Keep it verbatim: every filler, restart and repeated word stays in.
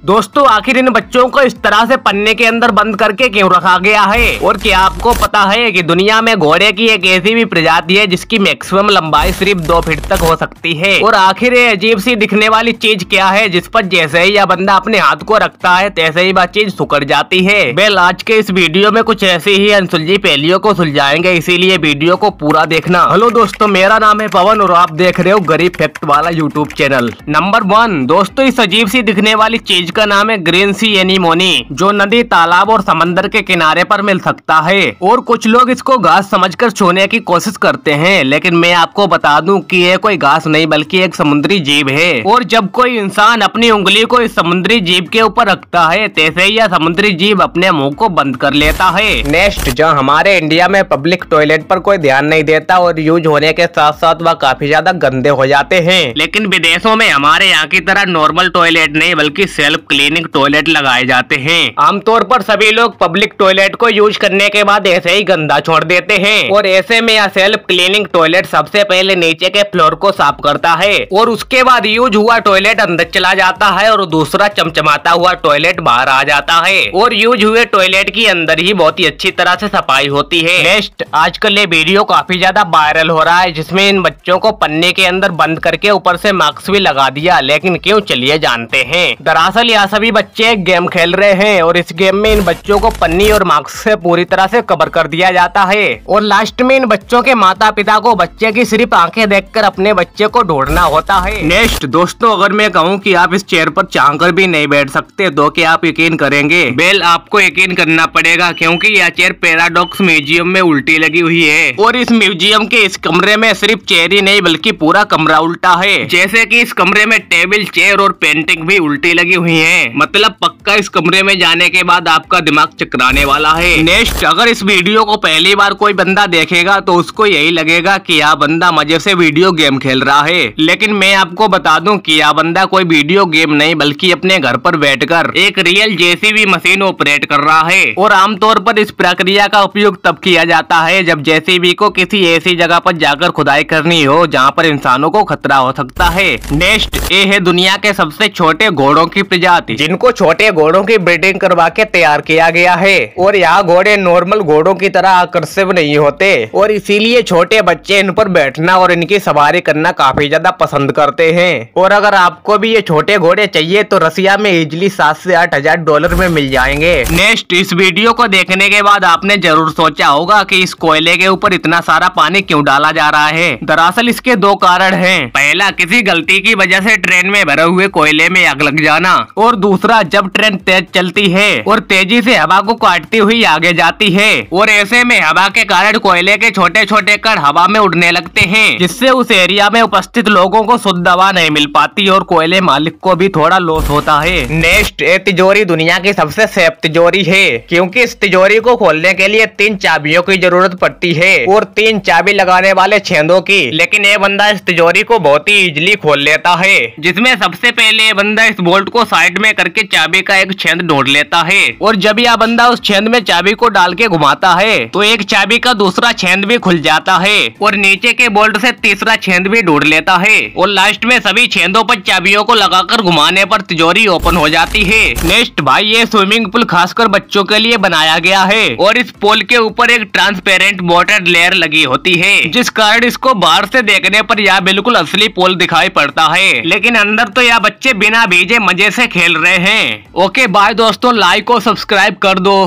दोस्तों आखिर इन बच्चों को इस तरह से पन्ने के अंदर बंद करके क्यों रखा गया है? और क्या आपको पता है कि दुनिया में घोड़े की एक ऐसी भी प्रजाति है जिसकी मैक्सिमम लंबाई सिर्फ दो फीट तक हो सकती है? और आखिर ये अजीब सी दिखने वाली चीज क्या है जिस पर जैसे ही यह बंदा अपने हाथ को रखता है तैसे ही वह चीज सुकड़ जाती है? वेल, आज के इस वीडियो में कुछ ऐसी ही अनसुलझी पहेलियों को सुलझाएंगे, इसीलिए वीडियो को पूरा देखना। हेलो दोस्तों, मेरा नाम है पवन और आप देख रहे हो गरीब फैक्ट वाला यूट्यूब चैनल। नंबर वन दोस्तों, इस अजीब सी दिखने वाली चीज का नाम है ग्रीन सी एनीमोनी, जो नदी, तालाब और समंदर के किनारे पर मिल सकता है। और कुछ लोग इसको घास समझकर छूने की कोशिश करते हैं, लेकिन मैं आपको बता दूं कि ये कोई घास नहीं बल्कि एक समुद्री जीव है। और जब कोई इंसान अपनी उंगली को इस समुद्री जीव के ऊपर रखता है तैसे ही यह समुद्री जीव अपने मुंह को बंद कर लेता है। नेक्स्ट, जहाँ हमारे इंडिया में पब्लिक टॉयलेट पर कोई ध्यान नहीं देता और यूज होने के साथ साथ वह काफी ज्यादा गंदे हो जाते हैं, लेकिन विदेशों में हमारे यहाँ की तरह नॉर्मल टॉयलेट नहीं बल्कि सेल्फ क्लीनिंग टॉयलेट लगाए जाते हैं। आमतौर पर सभी लोग पब्लिक टॉयलेट को यूज करने के बाद ऐसे ही गंदा छोड़ देते हैं, और ऐसे में यह सेल्फ क्लीनिंग टॉयलेट सबसे पहले नीचे के फ्लोर को साफ करता है और उसके बाद यूज हुआ टॉयलेट अंदर चला जाता है और दूसरा चमचमाता हुआ टॉयलेट बाहर आ जाता है, और यूज हुए टॉयलेट की अंदर ही बहुत ही अच्छी तरह से सफाई होती है। नेक्स्ट, आजकल ये वीडियो काफी ज्यादा वायरल हो रहा है जिसमें इन बच्चों को पन्ने के अंदर बंद करके ऊपर से मास्क भी लगा दिया, लेकिन क्यों चलिए जानते हैं। दरअसल यहाँ सभी बच्चे एक गेम खेल रहे हैं और इस गेम में इन बच्चों को पन्नी और मास्क से पूरी तरह से कवर कर दिया जाता है, और लास्ट में इन बच्चों के माता पिता को बच्चे की सिर्फ आंखें देखकर अपने बच्चे को ढूंढना होता है। नेक्स्ट दोस्तों, अगर मैं कहूँ कि आप इस चेयर पर चाहकर भी नहीं बैठ सकते तो क्या आप यकीन करेंगे? वेल, आपको यकीन करना पड़ेगा क्योंकि यह चेयर पैराडॉक्स म्यूजियम में उल्टी लगी हुई है, और इस म्यूजियम के इस कमरे में सिर्फ चेयर ही नहीं बल्कि पूरा कमरा उल्टा है। जैसे कि इस कमरे में टेबल, चेयर और पेंटिंग भी उल्टी लगी हुई है। मतलब पक्का इस कमरे में जाने के बाद आपका दिमाग चकराने वाला है। नेक्स्ट, अगर इस वीडियो को पहली बार कोई बंदा देखेगा तो उसको यही लगेगा कि यह बंदा मजे से वीडियो गेम खेल रहा है, लेकिन मैं आपको बता दूं कि यह बंदा कोई वीडियो गेम नहीं बल्कि अपने घर पर बैठकर एक रियल जेसीबी मशीन ऑपरेट कर रहा है। और आमतौर पर इस प्रक्रिया का उपयोग तब किया जाता है जब जेसीबी को किसी ऐसी जगह पर जाकर खुदाई करनी हो जहाँ पर इंसानों को खतरा हो सकता है। नेक्स्ट, ये है दुनिया के सबसे छोटे घोड़ों की प्रजाति जिनको छोटे घोड़ों की ब्रीडिंग करवा के तैयार किया गया है। और यहाँ घोड़े नॉर्मल घोड़ों की तरह आकर्षक नहीं होते और इसीलिए छोटे बच्चे इन पर बैठना और इनकी सवारी करना काफी ज्यादा पसंद करते हैं। और अगर आपको भी ये छोटे घोड़े चाहिए तो रसिया में इजिली सात से आठ हजार डॉलर में मिल जाएंगे। नेक्स्ट, इस वीडियो को देखने के बाद आपने जरूर सोचा होगा कि इस कोयले के ऊपर इतना सारा पानी क्यों डाला जा रहा है। दरअसल इसके दो कारण हैं। पहला, किसी गलती की वजह से ट्रेन में भरे हुए कोयले में आग लग जाना, और दूसरा, जब ट्रेन तेज चलती है और तेजी से हवा को काटती हुई आगे जाती है और ऐसे में हवा के कारण कोयले के छोटे छोटे कण हवा में उड़ने लगते हैं, जिससे उस एरिया में उपस्थित लोगों को शुद्ध हवा नहीं मिल पाती और कोयले मालिक को भी थोड़ा लॉस होता है। नेक्स्ट, ये तिजोरी दुनिया की सबसे सेफ तिजोरी है क्योंकि इस तिजोरी को खोलने के लिए तीन चाबियों की जरूरत पड़ती है और तीन चाबी लगाने वाले छेदों की, लेकिन ये बंदा इस तिजोरी को बहुत ही इजिली खोल लेता है, जिसमें सबसे पहले ये बंदा इस बोल्ट को साइड में करके चाबी का एक छेद ढूंढ लेता है, और जब यह बंदा उस छेद में चाबी को डाल के घुमाता है तो एक चाबी का दूसरा छेद भी खुल जाता है और नीचे के बोल्ट से तीसरा छेद भी ढूंढ लेता है, और लास्ट में सभी छेदों पर चाबियों को लगाकर घुमाने पर तिजोरी ओपन हो जाती है। नेक्स्ट भाई, ये स्विमिंग पूल खासकर बच्चों के लिए बनाया गया है और इस पोल के ऊपर एक ट्रांसपेरेंट वाटर लेयर लगी होती है, जिस कारण इसको बाहर से देखने पर यह बिल्कुल असली पोल दिखाई पड़ता है, लेकिन अंदर तो यह बच्चे बिना भीजे मजे से खेल रहे हैं। ओके बाय दोस्तों, लाइक और सब्सक्राइब कर दो।